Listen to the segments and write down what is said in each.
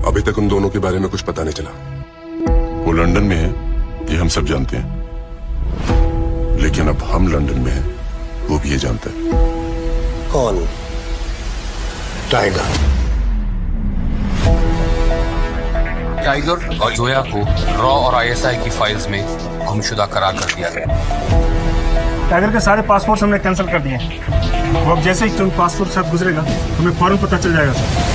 अभी तक उन दोनों के बारे में कुछ पता नहीं चला। वो लंदन में है, ये हम सब जानते हैं, लेकिन अब हम लंदन में हैं, वो भी ये जानता है। कौन? टाइगर। टाइगर और जोया को रॉ और आईएसआई की फाइल्स में गुमशुदा करार कर दिया गया। टाइगर के सारे पासपोर्ट हमने कैंसिल कर दिए हैं। वो अब जैसे ही तुम पासपोर्ट साथ गुजरेगा हमें फौरन पता चल जाएगा सर।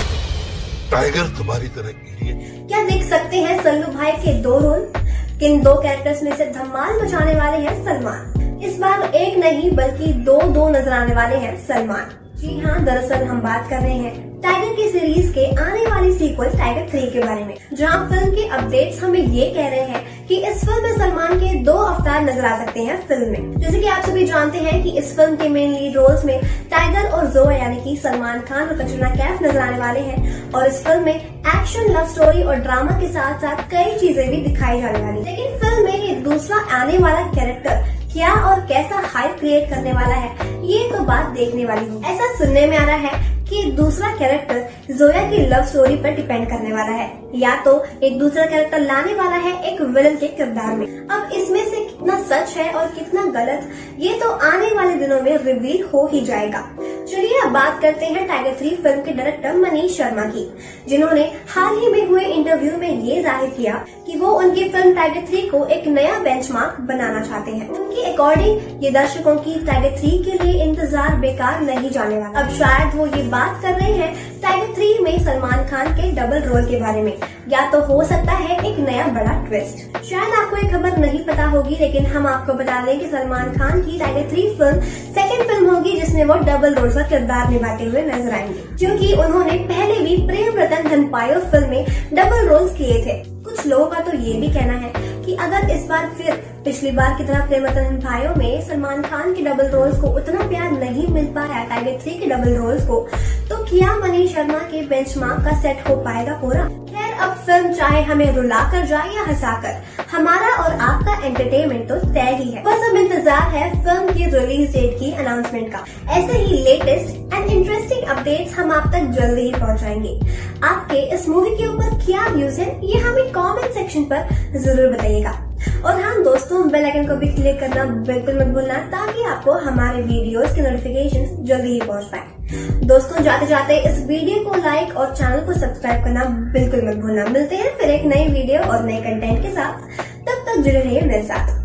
टाइगर तुम्हारी तरह इडियट। क्या देख सकते हैं सल्लू भाई के दो रोल? किन दो कैरेक्टर्स में से धमाल मचाने वाले हैं सलमान। इस बार एक नहीं बल्कि दो नजर आने वाले हैं सलमान। जी हाँ, दरअसल हम बात कर रहे हैं टाइगर की सीरीज के आने वाली सीक्वल टाइगर 3 के बारे में, जहां फिल्म के अपडेट्स हमें ये कह रहे हैं कि इस फिल्म में सलमान के 2 अवतार नजर आ सकते हैं फिल्म में। जैसे कि आप सभी जानते हैं कि इस फिल्म के मेन लीड रोल्स में टाइगर और जोया यानी कि सलमान खान और कटरीना कैफ नजर आने वाले हैं, और इस फिल्म में एक्शन, लव स्टोरी और ड्रामा के साथ साथ कई चीजें भी दिखाई जाने वाली। लेकिन फिल्म में ये दूसरा आने वाला कैरेक्टर क्या और कैसा हाइप क्रिएट करने वाला है, ये तो बात देखने वाली है। ऐसा सुनने में आ रहा है कि दूसरा कैरेक्टर जोया की लव स्टोरी पर डिपेंड करने वाला है, या तो एक दूसरा कैरेक्टर लाने वाला है एक विलन के किरदार में। अब इसमें से कितना सच है और कितना गलत, ये तो आने वाले दिनों में रिवील हो ही जाएगा। चलिए अब बात करते हैं टाइगर 3 फिल्म के डायरेक्टर मनीष शर्मा की, जिन्होंने हाल ही में हुए इंटरव्यू में ये जाहिर किया कि वो उनकी फिल्म टाइगर 3 को एक नया बेंचमार्क बनाना चाहते हैं। उनके अकॉर्डिंग ये दर्शकों की टाइगर 3 के लिए इंतजार बेकार नहीं जाने वाला। अब शायद वो ये बात कर रहे हैं टाइगर 3 में सलमान खान के डबल रोल के बारे में, या तो हो सकता है एक नया बड़ा ट्विस्ट। शायद आपको ये खबर नहीं पता होगी, लेकिन हम आपको बता दें कि सलमान खान की टाइगर 3 फिल्म सेकंड फिल्म होगी जिसमें वो डबल रोल का किरदार निभाते हुए नजर आएंगे, क्योंकि उन्होंने पहले भी प्रेम रतन धन पायो फिल्म में डबल रोल्स किए थे। कुछ लोगों का तो ये भी कहना है कि अगर इस बार फिर पिछली बार की तरह प्रेम रतन धन पायो में सलमान खान के डबल रोल्स को उतना प्यार नहीं मिल पाया टाइगर 3 के डबल रोल्स को, तो क्या मनीष शर्मा के बेंचमार्क का सेट हो पाएगा पूरा? खैर, अब फिल्म चाहे हमें रुला कर जाए या हंसाकर, हमारा और आपका एंटरटेनमेंट तो तय ही है। बस अब इंतजार है फिल्म की रिलीज डेट की अनाउंसमेंट का। ऐसे ही लेटेस्ट एंड इंटरेस्टिंग अपडेट्स हम आप तक जल्दी ही पहुंचाएंगे। आपके इस मूवी के ऊपर क्या व्यूज है, ये हमें कमेंट सेक्शन पर जरूर बताइएगा। और हाँ दोस्तों, बेल आइकन को भी क्लिक करना बिल्कुल मत भूलना, ताकि आपको हमारे वीडियोस के नोटिफिकेशंस जल्दी ही पहुंच पाए। दोस्तों, जाते जाते इस वीडियो को लाइक और चैनल को सब्सक्राइब करना बिल्कुल मत भूलना। मिलते हैं फिर एक नई वीडियो और नए कंटेंट के साथ, तब तक जुड़े रहिए मेरे साथ।